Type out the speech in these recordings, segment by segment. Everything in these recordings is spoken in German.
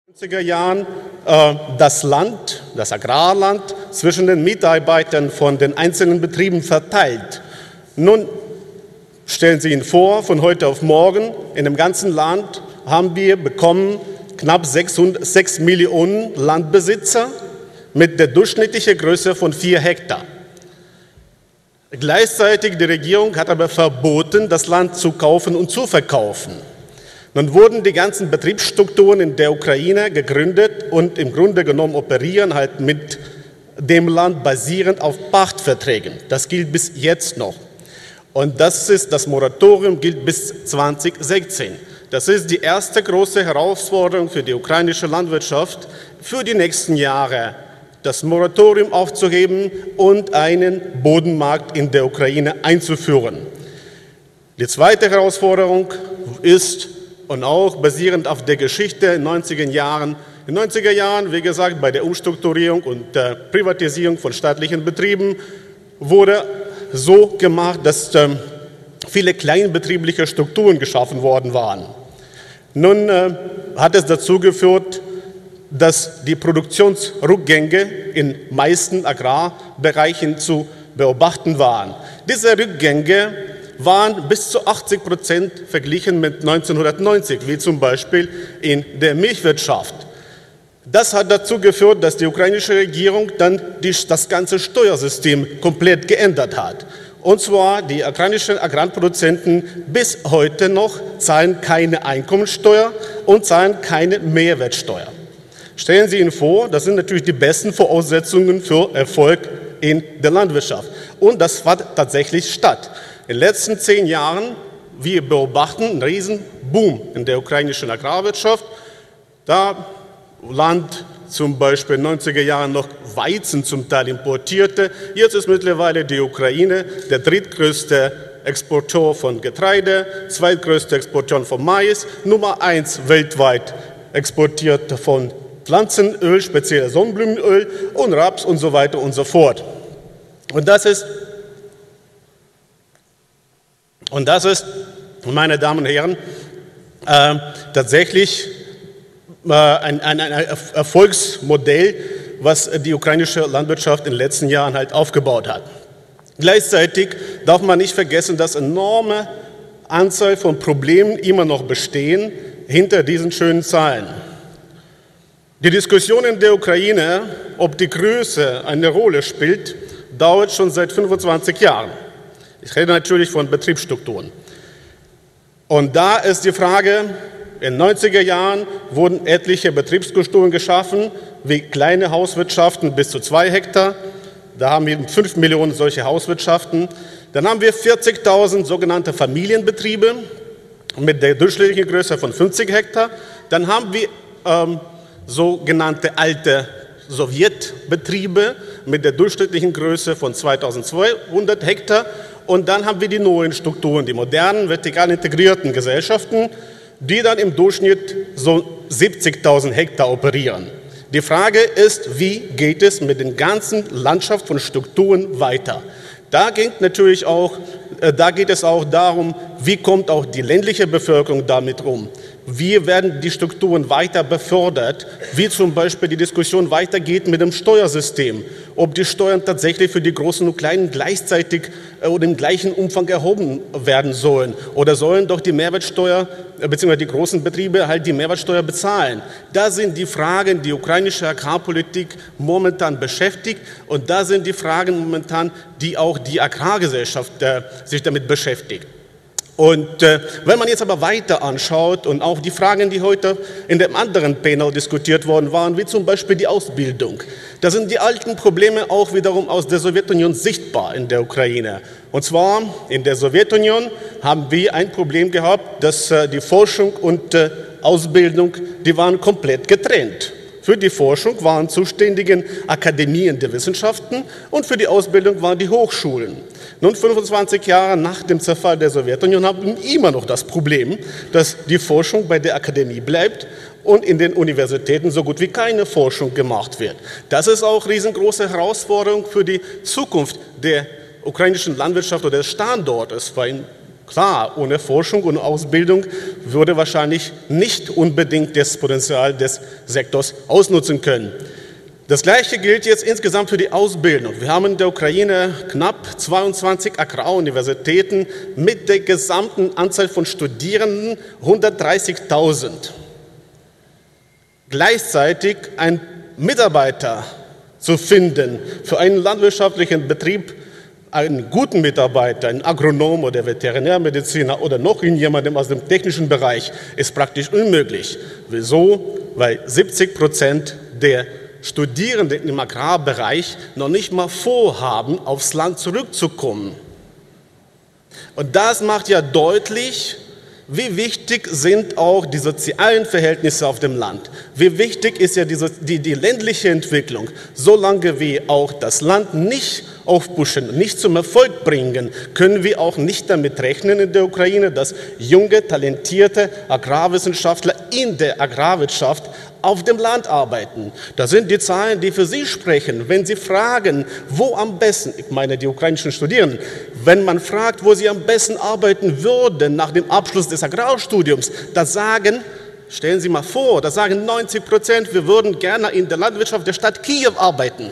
90er Jahren das Land, das Agrarland, zwischen den Mitarbeitern von den einzelnen Betrieben verteilt. Nun stellen Sie sich vor, von heute auf morgen in dem ganzen Land haben wir bekommen knapp 6 Millionen Landbesitzer mit der durchschnittlichen Größe von 4 Hektar. Gleichzeitig die Regierung hat aber verboten, das Land zu kaufen und zu verkaufen. Nun wurden die ganzen Betriebsstrukturen in der Ukraine gegründet und im Grunde genommen operieren halt mit dem Land basierend auf Pachtverträgen. Das gilt bis jetzt noch. Und das Moratorium gilt bis 2016. Das ist die erste große Herausforderung für die ukrainische Landwirtschaft für die nächsten Jahre, das Moratorium aufzuheben und einen Bodenmarkt in der Ukraine einzuführen. Die zweite Herausforderung ist, und auch basierend auf der Geschichte in den 90er Jahren. In den 90er Jahren, wie gesagt, bei der Umstrukturierung und der Privatisierung von staatlichen Betrieben wurde so gemacht, dass viele kleinbetriebliche Strukturen geschaffen worden waren. Nun hat es dazu geführt, dass die Produktionsrückgänge in meisten Agrarbereichen zu beobachten waren. Diese Rückgänge waren bis zu 80% verglichen mit 1990, wie zum Beispiel in der Milchwirtschaft. Das hat dazu geführt, dass die ukrainische Regierung dann das ganze Steuersystem komplett geändert hat. Und zwar die ukrainischen Agrarproduzenten bis heute noch zahlen keine Einkommensteuer und zahlen keine Mehrwertsteuer. Stellen Sie sich vor, das sind natürlich die besten Voraussetzungen für Erfolg in der Landwirtschaft. Und das fand tatsächlich statt. In den letzten 10 Jahren, wir beobachten einen riesen Boom in der ukrainischen Agrarwirtschaft. Da Land zum Beispiel in den 90er Jahren noch Weizen zum Teil importierte. Jetzt ist mittlerweile die Ukraine der drittgrößte Exporteur von Getreide, zweitgrößte Exporteur von Mais, Nummer 1 weltweit exportiert von Pflanzenöl, speziell Sonnenblumenöl und Raps und so weiter und so fort. Und das ist, meine Damen und Herren, tatsächlich ein Erfolgsmodell, was die ukrainische Landwirtschaft in den letzten Jahren halt aufgebaut hat. Gleichzeitig darf man nicht vergessen, dass eine enorme Anzahl von Problemen immer noch bestehen hinter diesen schönen Zahlen. Die Diskussion in der Ukraine, ob die Größe eine Rolle spielt, dauert schon seit 25 Jahren. Ich rede natürlich von Betriebsstrukturen. Und da ist die Frage, in den 90er Jahren wurden etliche Betriebsstrukturen geschaffen, wie kleine Hauswirtschaften bis zu 2 Hektar. Da haben wir 5 Millionen solche Hauswirtschaften. Dann haben wir 40.000 sogenannte Familienbetriebe mit der durchschnittlichen Größe von 50 Hektar. Dann haben wir sogenannte alte Sowjetbetriebe mit der durchschnittlichen Größe von 2200 Hektar. Und dann haben wir die neuen Strukturen, die modernen, vertikal integrierten Gesellschaften, die dann im Durchschnitt so 70.000 Hektar operieren. Die Frage ist, wie geht es mit den ganzen Landschaft von Strukturen weiter? Da geht es auch darum, wie kommt auch die ländliche Bevölkerung damit um? Wie werden die Strukturen weiter befördert? Wie zum Beispiel die Diskussion weitergeht mit dem Steuersystem. Ob die Steuern tatsächlich für die Großen und Kleinen gleichzeitig oder im gleichen Umfang erhoben werden sollen. Oder sollen doch die Mehrwertsteuer, beziehungsweise die großen Betriebe halt die Mehrwertsteuer bezahlen? Da sind die Fragen, die ukrainische Agrarpolitik momentan beschäftigt. Und da sind die Fragen momentan, die auch die Agrargesellschaft sich damit beschäftigt. Und wenn man jetzt aber weiter anschaut und auch die Fragen, die heute in dem anderen Panel diskutiert worden waren, wie zum Beispiel die Ausbildung, da sind die alten Probleme auch wiederum aus der Sowjetunion sichtbar in der Ukraine. Und zwar in der Sowjetunion haben wir ein Problem gehabt, dass die Forschung und Ausbildung, die waren komplett getrennt. Für die Forschung waren zuständige Akademien der Wissenschaften und für die Ausbildung waren die Hochschulen. Nun, 25 Jahre nach dem Zerfall der Sowjetunion haben wir immer noch das Problem, dass die Forschung bei der Akademie bleibt und in den Universitäten so gut wie keine Forschung gemacht wird. Das ist auch eine riesengroße Herausforderung für die Zukunft der ukrainischen Landwirtschaft oder des Standortes, weil Klar, ohne Forschung und Ausbildung würde wahrscheinlich nicht unbedingt das Potenzial des Sektors ausnutzen können. Das Gleiche gilt jetzt insgesamt für die Ausbildung. Wir haben in der Ukraine knapp 22 Agraruniversitäten mit der gesamten Anzahl von Studierenden 130.000. Gleichzeitig einen Mitarbeiter zu finden für einen landwirtschaftlichen Betrieb, einen guten Mitarbeiter, einen Agronom oder Veterinärmediziner oder noch jemandem aus dem technischen Bereich, ist praktisch unmöglich. Wieso? Weil 70% der Studierenden im Agrarbereich noch nicht mal vorhaben, aufs Land zurückzukommen. Und das macht ja deutlich, wie wichtig sind auch die sozialen Verhältnisse auf dem Land. Wie wichtig ist ja die ländliche Entwicklung. Solange wir auch das Land nicht aufpushen, nicht zum Erfolg bringen, können wir auch nicht damit rechnen in der Ukraine, dass junge, talentierte Agrarwissenschaftler in der Agrarwirtschaft auf dem Land arbeiten. Das sind die Zahlen, die für Sie sprechen. Wenn Sie fragen, wo am besten, ich meine die ukrainischen Studierenden, wenn man fragt, wo sie am besten arbeiten würden nach dem Abschluss des Agrarstudiums, da sagen, stellen Sie mal vor, da sagen 90%, wir würden gerne in der Landwirtschaft der Stadt Kiew arbeiten.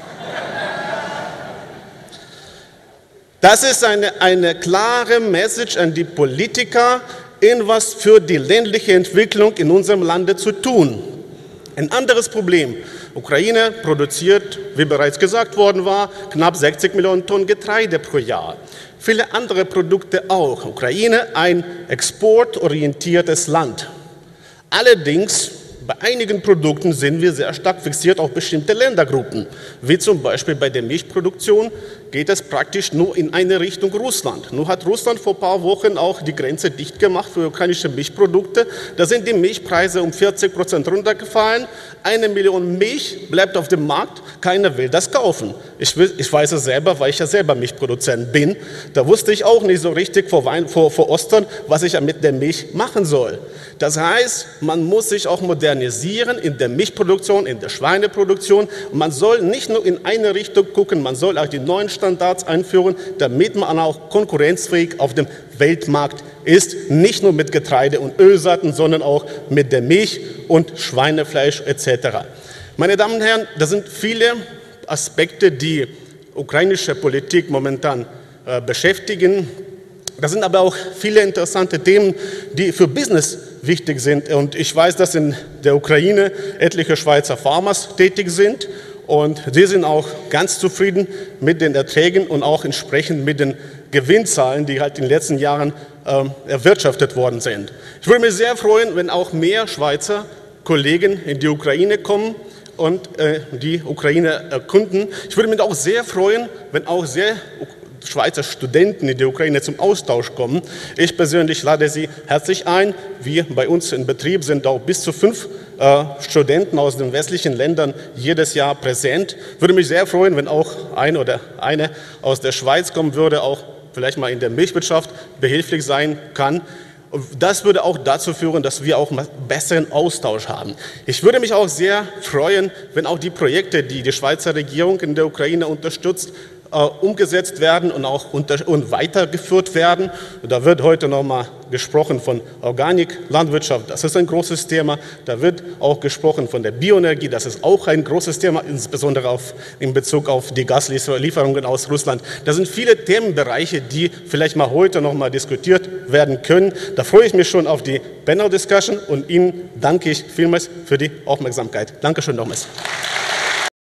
Das ist eine klare Message an die Politiker, etwas für die ländliche Entwicklung in unserem Lande zu tun. Ein anderes Problem. Ukraine produziert, wie bereits gesagt worden war, knapp 60 Millionen Tonnen Getreide pro Jahr. Viele andere Produkte auch. Ukraine ein exportorientiertes Land. Allerdings, bei einigen Produkten sind wir sehr stark fixiert auf bestimmte Ländergruppen. Wie zum Beispiel bei der Milchproduktion geht es praktisch nur in eine Richtung Russland. Nun hat Russland vor ein paar Wochen auch die Grenze dicht gemacht für ukrainische Milchprodukte. Da sind die Milchpreise um 40% runtergefallen. 1 Million Milch bleibt auf dem Markt. Keiner will das kaufen. Ich weiß es selber, weil ich ja selber Milchproduzent bin. Da wusste ich auch nicht so richtig vor Ostern, was ich mit der Milch machen soll. Das heißt, man muss sich auch modernisieren in der Milchproduktion, in der Schweineproduktion. Und man soll nicht nur in eine Richtung gucken, man soll auch die neuen Standards einführen, damit man auch konkurrenzfähig auf dem Weltmarkt ist. Nicht nur mit Getreide und Ölsaaten, sondern auch mit der Milch und Schweinefleisch etc. Meine Damen und Herren, das sind viele Aspekte, die ukrainische Politik momentan beschäftigen. Das sind aber auch viele interessante Themen, die für Business wichtig sind. Und ich weiß, dass in der Ukraine etliche Schweizer Farmers tätig sind. Und die sind auch ganz zufrieden mit den Erträgen und auch entsprechend mit den Gewinnzahlen, die halt in den letzten Jahren erwirtschaftet worden sind. Ich würde mich sehr freuen, wenn auch mehr Schweizer Kollegen in die Ukraine kommen und die Ukraine erkunden. Ich würde mich auch sehr freuen, wenn auch sehr Schweizer Studenten in die Ukraine zum Austausch kommen. Ich persönlich lade Sie herzlich ein. Wir bei uns im Betrieb sind auch bis zu 5 Studenten aus den westlichen Ländern jedes Jahr präsent. Würde mich sehr freuen, wenn auch ein oder eine aus der Schweiz kommen würde, auch vielleicht mal in der Milchwirtschaft behilflich sein kann. Und das würde auch dazu führen, dass wir auch einen besseren Austausch haben. Ich würde mich auch sehr freuen, wenn auch die Projekte, die die Schweizer Regierung in der Ukraine unterstützt, umgesetzt werden und auch weitergeführt werden. Da wird heute noch mal gesprochen von Organik-Landwirtschaft, das ist ein großes Thema. Da wird auch gesprochen von der Bioenergie, das ist auch ein großes Thema, insbesondere in Bezug auf die Gaslieferungen aus Russland. Das sind viele Themenbereiche, die vielleicht mal heute noch mal diskutiert werden können. Da freue ich mich schon auf die Panel-Discussion und Ihnen danke ich vielmals für die Aufmerksamkeit. Dankeschön nochmals.